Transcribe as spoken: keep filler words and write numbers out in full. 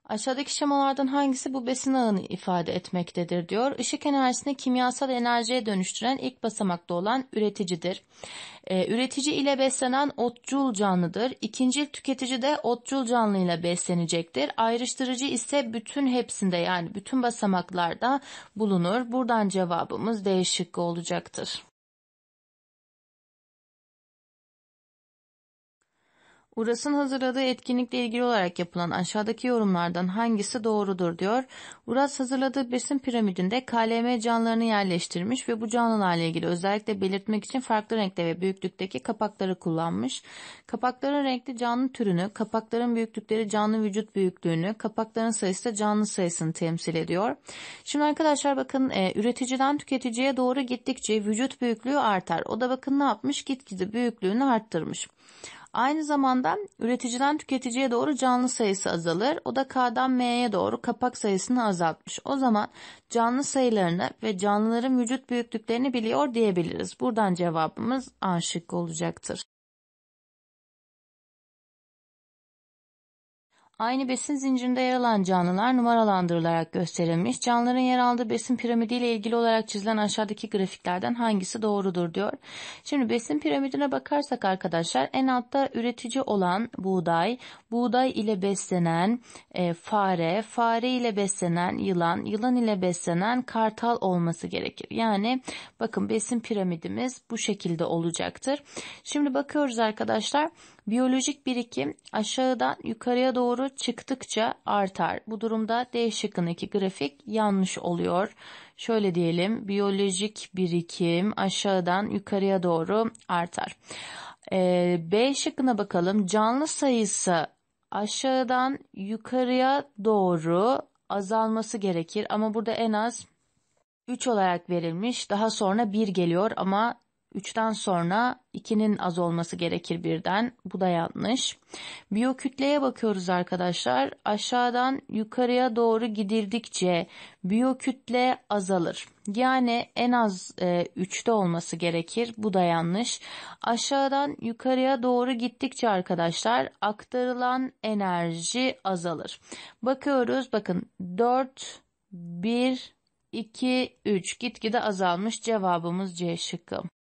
Aşağıdaki şemalardan hangisi bu besin ağını ifade etmektedir diyor. Işık enerjisini kimyasal enerjiye dönüştüren ilk basamakta olan üreticidir. Ee, üretici ile beslenen otçul canlıdır. İkincil tüketici de otçul canlı ile beslenecektir. Ayrıştırıcı ise bütün hepsinde, yani bütün basamaklarda bulunur. Buradan cevabımız D şıkkı olacaktır. Uras'ın hazırladığı etkinlikle ilgili olarak yapılan aşağıdaki yorumlardan hangisi doğrudur diyor. Uras hazırladığı besin piramidinde K L M canlılarını yerleştirmiş ve bu canlılarla ilgili özellikle belirtmek için farklı renkte ve büyüklükteki kapakları kullanmış. Kapakların renkli canlı türünü, kapakların büyüklükleri canlı vücut büyüklüğünü, kapakların sayısı da canlı sayısını temsil ediyor. Şimdi arkadaşlar bakın, e, üreticiden tüketiciye doğru gittikçe vücut büyüklüğü artar. O da bakın ne yapmış? Gitgide büyüklüğünü arttırmış. Aynı zamanda üreticiden tüketiciye doğru canlı sayısı azalır. O da K'dan M'ye doğru kapak sayısını azaltmış. O zaman canlı sayılarını ve canlıların vücut büyüklüklerini biliyor diyebiliriz. Buradan cevabımız A şıkkı olacaktır. Aynı besin zincirinde yer alan canlılar numaralandırılarak gösterilmiş. Canlıların yer aldığı besin piramidiyle ilgili olarak çizilen aşağıdaki grafiklerden hangisi doğrudur diyor. Şimdi besin piramidine bakarsak arkadaşlar, en altta üretici olan buğday, buğday ile beslenen e, fare, fare ile beslenen yılan, yılan ile beslenen kartal olması gerekir. Yani bakın, besin piramidimiz bu şekilde olacaktır. Şimdi bakıyoruz arkadaşlar. Biyolojik birikim aşağıdan yukarıya doğru çıktıkça artar. Bu durumda D şıkkındaki grafik yanlış oluyor. Şöyle diyelim, biyolojik birikim aşağıdan yukarıya doğru artar. Ee, B şıkkına bakalım. Canlı sayısı aşağıdan yukarıya doğru azalması gerekir. Ama burada en az üç olarak verilmiş. Daha sonra bir geliyor ama üçten sonra ikinin az olması gerekir birden. Bu da yanlış. Biyokütleye bakıyoruz arkadaşlar. Aşağıdan yukarıya doğru gidildikçe biyokütle azalır. Yani en az e, üçte olması gerekir. Bu da yanlış. Aşağıdan yukarıya doğru gittikçe arkadaşlar aktarılan enerji azalır. Bakıyoruz, bakın dört, bir, iki, üç gitgide azalmış. Cevabımız C şıkkı.